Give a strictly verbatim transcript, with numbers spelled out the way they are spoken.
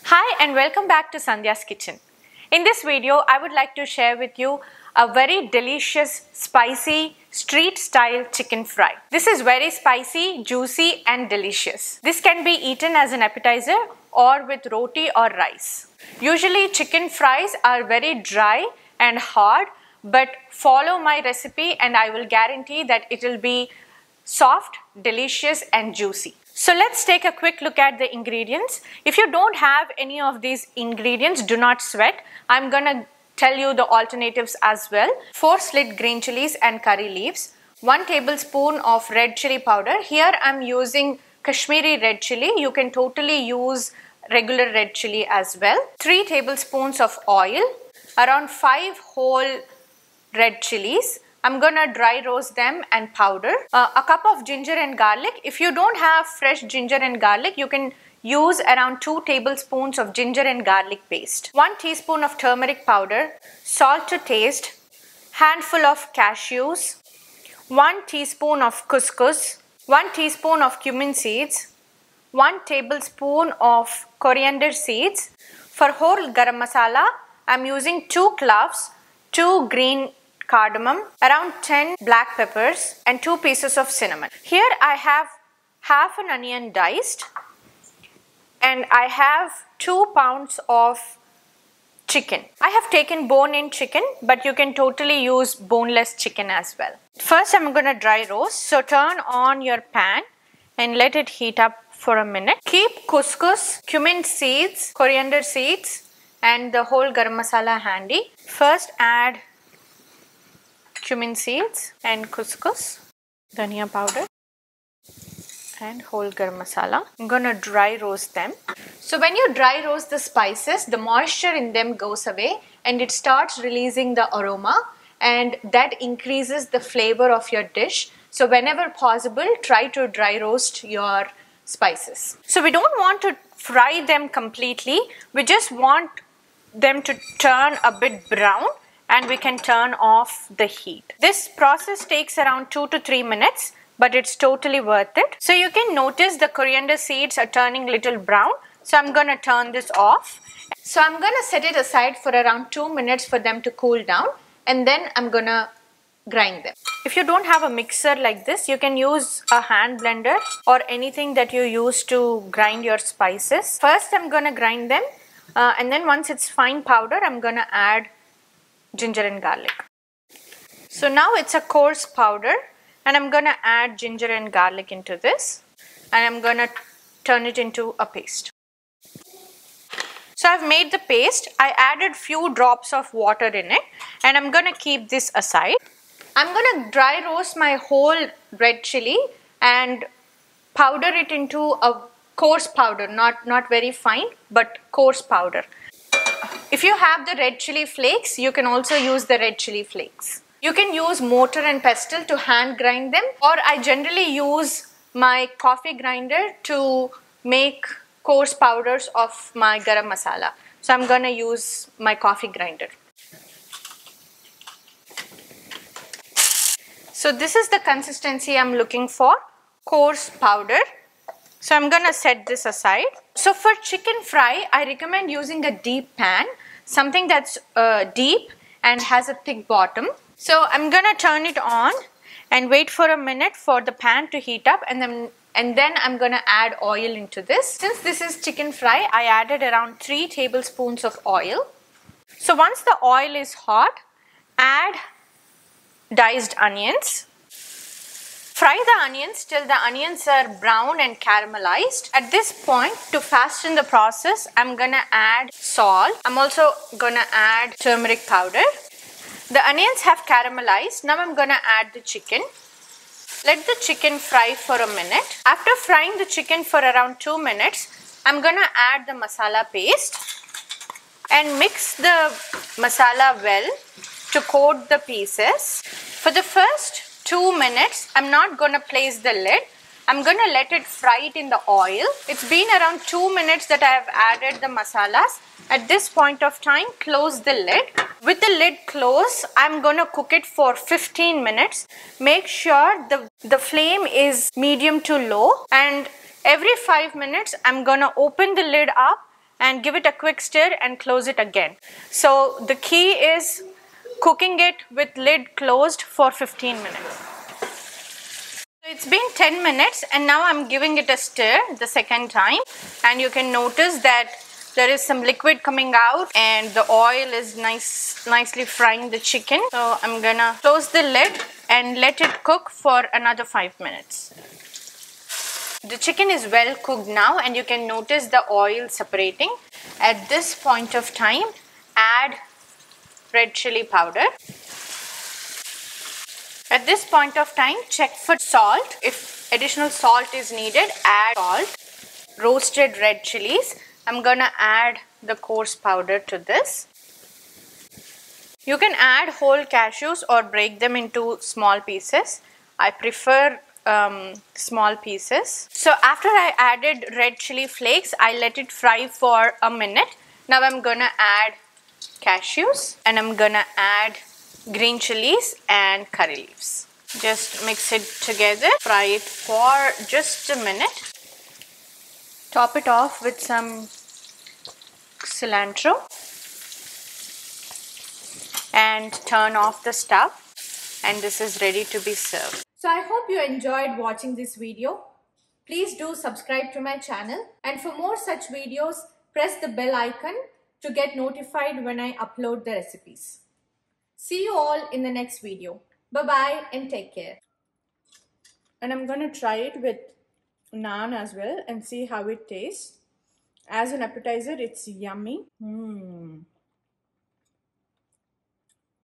Hi and welcome back to Sandhya's Kitchen. In this video, I would like to share with you a very delicious, spicy, street-style chicken fry. This is very spicy, juicy and delicious. This can be eaten as an appetizer or with roti or rice. Usually chicken fries are very dry and hard, but follow my recipe and I will guarantee that it will be soft, delicious and juicy. So let's take a quick look at the ingredients. If you don't have any of these ingredients, do not sweat. I'm gonna tell you the alternatives as well. Four slit green chilies and curry leaves. One tablespoon of red chili powder. Here I'm using Kashmiri red chili. You can totally use regular red chili as well. Three tablespoons of oil. Around five whole red chilies. I'm gonna dry roast them and powder. Uh, a cup of ginger and garlic. If you don't have fresh ginger and garlic, you can use around two tablespoons of ginger and garlic paste. One teaspoon of turmeric powder, salt to taste, handful of cashews, one teaspoon of couscous, one teaspoon of cumin seeds, one tablespoon of coriander seeds. For whole garam masala, I'm using two cloves, two green cardamom, around ten black peppers and two pieces of cinnamon. Here I have half an onion diced and I have two pounds of chicken. I have taken bone-in chicken, but you can totally use boneless chicken as well. First I'm going to dry roast. So turn on your pan and let it heat up for a minute. Keep couscous, cumin seeds, coriander seeds and the whole garam masala handy. First add cumin seeds and couscous, dhania powder and whole garam masala. I'm gonna dry roast them. So when you dry roast the spices, the moisture in them goes away and it starts releasing the aroma and that increases the flavor of your dish. So whenever possible, try to dry roast your spices. So we don't want to fry them completely. We just want them to turn a bit brown and we can turn off the heat. This process takes around two to three minutes, but it's totally worth it. So you can notice the coriander seeds are turning little brown. So I'm gonna turn this off. So I'm gonna set it aside for around two minutes for them to cool down and then I'm gonna grind them. If you don't have a mixer like this, you can use a hand blender or anything that you use to grind your spices. First I'm gonna grind them uh, and then once it's fine powder, I'm gonna add ginger and garlic. So now it's a coarse powder and I'm gonna add ginger and garlic into this and I'm gonna turn it into a paste. So I've made the paste. I added few drops of water in it and I'm gonna keep this aside. I'm gonna dry roast my whole red chili and powder it into a coarse powder, not, not very fine but coarse powder. If you have the red chili flakes, you can also use the red chili flakes. You can use mortar and pestle to hand grind them, or I generally use my coffee grinder to make coarse powders of my garam masala. So I'm gonna use my coffee grinder. So this is the consistency I'm looking for, coarse powder. So I'm gonna set this aside. So for chicken fry, I recommend using a deep pan, something that's uh, deep and has a thick bottom. So I'm gonna turn it on and wait for a minute for the pan to heat up and then and then I'm gonna add oil into this. Since this is chicken fry, I added around three tablespoons of oil. So once the oil is hot, add diced onions. Fry the onions till the onions are brown and caramelized. At this point, to fasten the process, I'm gonna add salt. I'm also gonna add turmeric powder. The onions have caramelized. Now I'm gonna add the chicken. Let the chicken fry for a minute. After frying the chicken for around two minutes, I'm gonna add the masala paste and mix the masala well to coat the pieces. For the first two minutes, I'm not going to place the lid. I'm going to let it fry it in the oil. It's been around two minutes that I have added the masalas. At this point of time, close the lid. With the lid closed, I'm going to cook it for fifteen minutes. Make sure the, the flame is medium to low and every five minutes, I'm going to open the lid up and give it a quick stir and close it again. So the key is cooking it with lid closed for fifteen minutes. So it's been ten minutes and now I'm giving it a stir the second time, and you can notice that there is some liquid coming out and the oil is nice, nicely frying the chicken. So I'm gonna close the lid and let it cook for another five minutes. The chicken is well cooked now and you can notice the oil separating. At this point of time, add red chili powder. At this point of time, check for salt. If additional salt is needed, add salt. Roasted red chilies. I'm gonna add the coarse powder to this. You can add whole cashews or break them into small pieces. I prefer um, small pieces. So after I added red chili flakes, I let it fry for a minute. Now I'm gonna add cashews and I'm gonna add green chilies and curry leaves. Just mix it together, fry it for just a minute. Top it off with some cilantro and turn off the stove, and this is ready to be served. So I hope you enjoyed watching this video. Please do subscribe to my channel, and for more such videos, press the bell icon to get notified when I upload the recipes. See you all in the next video. Bye bye and take care. And I'm gonna try it with naan as well and see how it tastes. As an appetizer, it's yummy. Mm.